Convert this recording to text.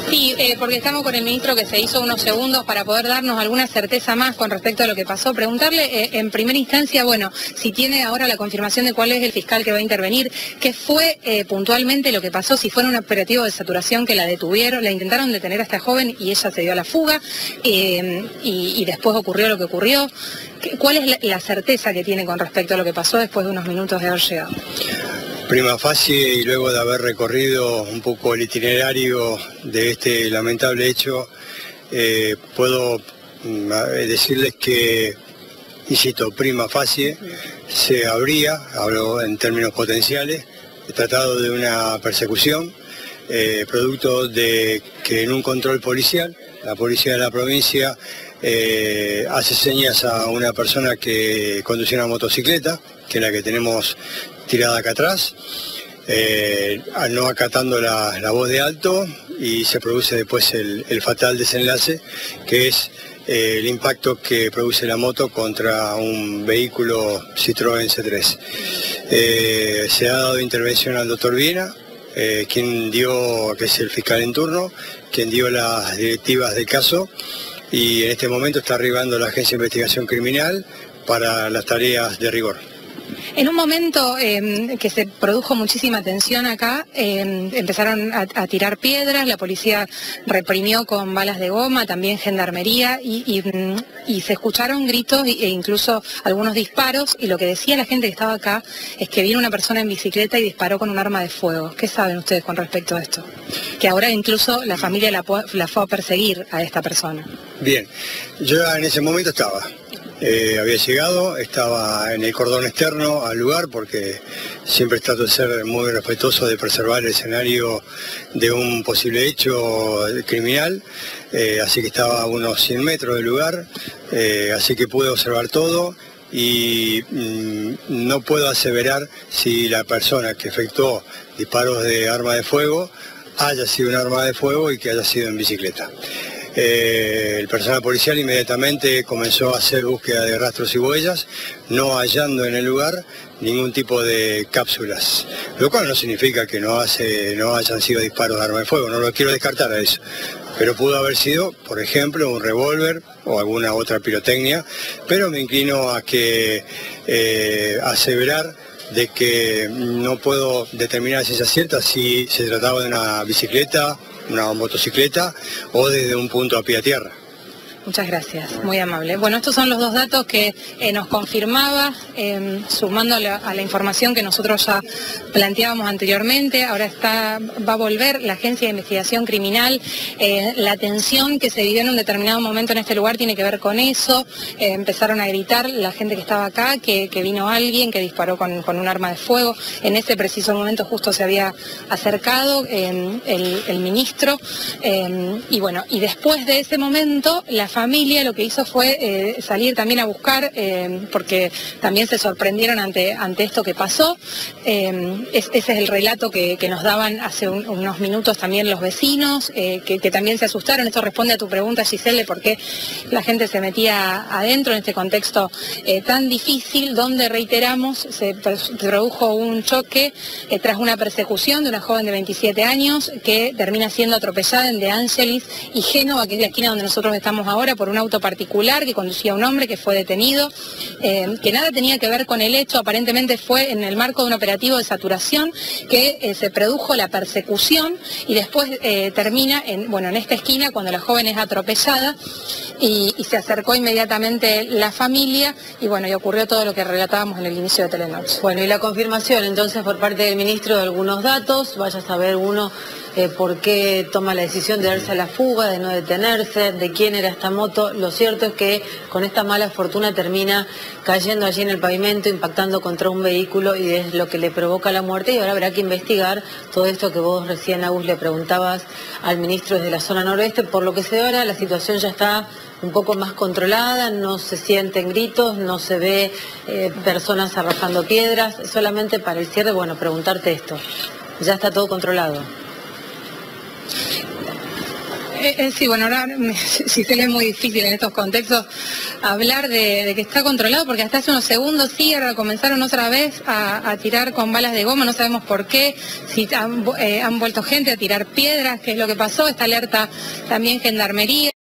Sí, porque estamos con el ministro que se hizo unos segundos para poder darnos alguna certeza más con respecto a lo que pasó. Preguntarle en primera instancia, bueno, si tiene ahora la confirmación de cuál es el fiscal que va a intervenir, qué fue puntualmente lo que pasó, si fue en un operativo de saturación que la detuvieron, la intentaron detener a esta joven y ella se dio a la fuga y después ocurrió lo que ocurrió. ¿Cuál es la certeza que tiene con respecto a lo que pasó después de unos minutos de haber llegado? Prima facie, y luego de haber recorrido un poco el itinerario de este lamentable hecho, puedo decirles que, insisto, prima facie, se habría, hablo en términos potenciales, tratado de una persecución, producto de que en un control policial, la policía de la provincia hace señas a una persona que conducía una motocicleta, que es la que tenemos tirada acá atrás, no acatando la voz de alto, y se produce después el fatal desenlace, que es el impacto que produce la moto contra un vehículo Citroën C3. Se ha dado intervención al doctor Viena, que es el fiscal en turno, quien dio las directivas del caso, y en este momento está arribando la Agencia de Investigación Criminal para las tareas de rigor. En un momento que se produjo muchísima tensión acá, empezaron a tirar piedras, la policía reprimió con balas de goma, también gendarmería, y se escucharon gritos e incluso algunos disparos, y lo que decía la gente que estaba acá es que vino una persona en bicicleta y disparó con un arma de fuego. ¿Qué saben ustedes con respecto a esto? Que ahora incluso la familia la fue a perseguir a esta persona. Bien, yo en ese momento estaba. Había llegado, estaba en el cordón externo al lugar, porque siempre trato de ser muy respetuoso de preservar el escenario de un posible hecho criminal, así que estaba a unos 100 metros del lugar, así que pude observar todo y no puedo aseverar si la persona que efectuó disparos de arma de fuego haya sido un arma de fuego y que haya sido en bicicleta. El personal policial inmediatamente comenzó a hacer búsqueda de rastros y huellas, no hallando en el lugar ningún tipo de cápsulas, lo cual no significa que no hayan sido disparos de arma de fuego, no lo quiero descartar a eso, pero pudo haber sido, por ejemplo, un revólver o alguna otra pirotecnia, pero me inclino a que aseverar de que no puedo determinar a ciencia cierta si se trataba de una bicicleta, una motocicleta o desde un punto a pie a tierra. Muchas gracias, muy amable. Bueno, estos son los dos datos que nos confirmaba, sumando a la información que nosotros ya planteábamos anteriormente. Ahora va a volver la Agencia de Investigación Criminal. La tensión que se vivió en un determinado momento en este lugar tiene que ver con eso. Empezaron a gritar la gente que estaba acá, que vino alguien que disparó con un arma de fuego. En ese preciso momento justo se había acercado el ministro. Y bueno, y después de ese momento, la familia lo que hizo fue salir también a buscar, porque también se sorprendieron ante esto que pasó. Ese es el relato que nos daban hace unos minutos también los vecinos, que también se asustaron. Esto responde a tu pregunta, Giselle, de por qué la gente se metía adentro en este contexto tan difícil, donde, reiteramos, se produjo un choque tras una persecución de una joven de 27 años que termina siendo atropellada en De Angelis y Génova, que es la esquina donde nosotros estamos ahora, por un auto particular que conducía a un hombre que fue detenido, que nada tenía que ver con el hecho. Aparentemente fue en el marco de un operativo de saturación que se produjo la persecución, y después termina en esta esquina cuando la joven es atropellada, y se acercó inmediatamente la familia, y bueno, y ocurrió todo lo que relatábamos en el inicio de Telenoche. Bueno, y la confirmación entonces por parte del ministro de algunos datos, vaya a saber uno por qué toma la decisión de darse a la fuga, de no detenerse, de quién era esta moto. Lo cierto es que con esta mala fortuna termina cayendo allí en el pavimento, impactando contra un vehículo, y es lo que le provoca la muerte, y ahora habrá que investigar todo esto que vos recién, Agus, le preguntabas al ministro desde la zona noroeste. Por lo que se ve ahora, la situación ya está un poco más controlada, no se sienten gritos, no se ve personas arrojando piedras. Solamente para el cierre, bueno, preguntarte esto, ¿ya está todo controlado? Sí, bueno, ahora Giselle, es muy difícil en estos contextos hablar de que está controlado, porque hasta hace unos segundos sí, ahora comenzaron otra vez a tirar con balas de goma, no sabemos por qué, si han vuelto gente a tirar piedras, qué es lo que pasó, está alerta también Gendarmería.